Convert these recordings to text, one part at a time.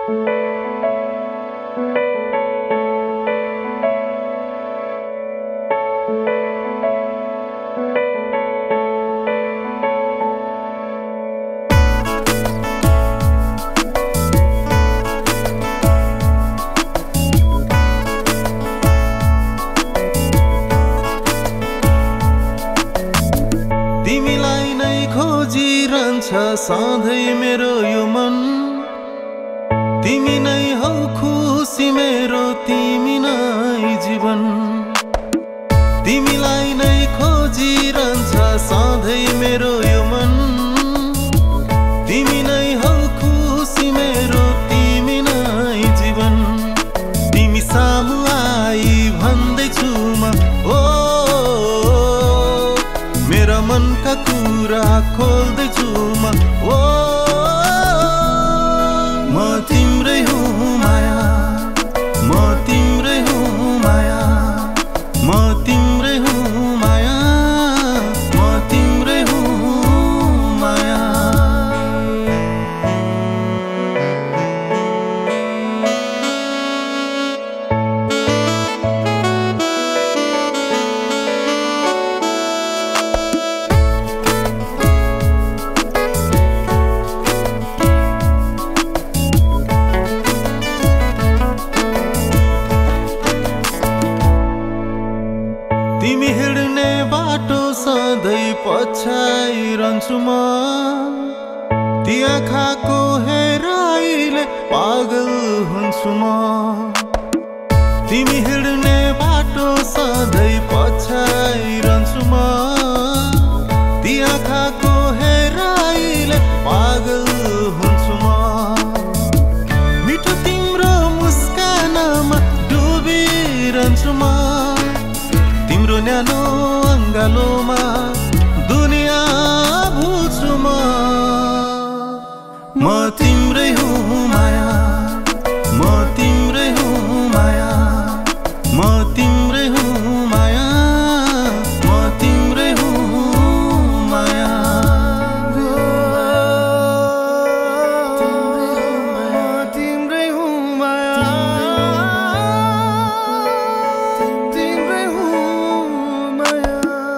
तिमीलाई नै खोजिरहन्छ सधैँ मेरो यो मन। तिमी नै हौ खुसी मेरो, तिमी नै जीवन। तिमीलाई नै खोजिरहन्छ सधैँ मेरो यो मन। तिमी नै हौ खुसी मेरो, तिमी नै जीवन। तिमी सामु आई भन्दैछु म, ओ मेरा मनका कुरा खोल्दैछु म, ओ म तिम्रै हुँ माया, म तिम्रै हुँ माया, म तिम्रै हुँ माया, म तिम्रै हुँ माया। तिमी हिँड्ने बाटो सधैँ पछ्याइरहन्छु म। ती आँखाको हेराइले पागल हुन्छु म। तिमी हिँड्ने बाटो सधैँ पछ्याइरहन्छु म। ती आँखाको हेराइले पागल हुन्छु म। मिठो तिम्रो मुस्कानमा डुबिरहन्छु म। तिम्रो न्यानो अङ्गालोमा दुनियाँ भुल्छु म। म तिम्रै हुँ माया, म तिम्रै हुँ माया, म तिम्रै हुँ माया, म तिम्रै हुँ माया। तिम्रै हुँ माया, तिम्रै हुँ माया।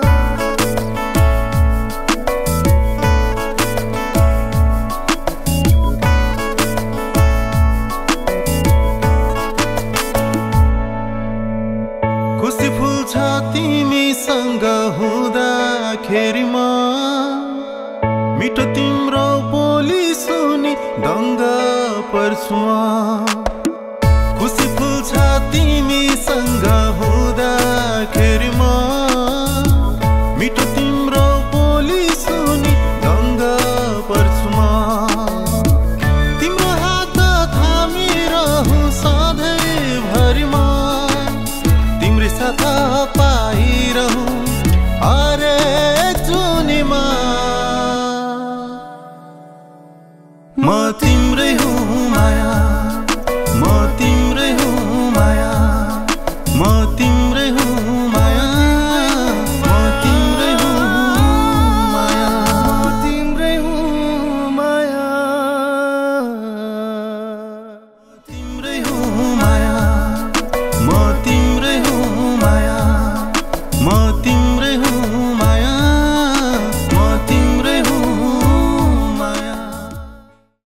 खुसी फुल्छ तिमीसँग हुँदाखेरि म। मिठो तिम्रो बोली सुनि दङ्ग पर्छु म। खुसी फुल्छ तिमीसँग हुँदाखेरि म। मिठो तिम्रो बोली सुनि दङ्ग पर्छु म। तिम्रो हात थामिरहँ सधैँभरि म। तिम्रै साथ पाइरहँ हरेक जुनीमा। म तिम्रै हुँ माया,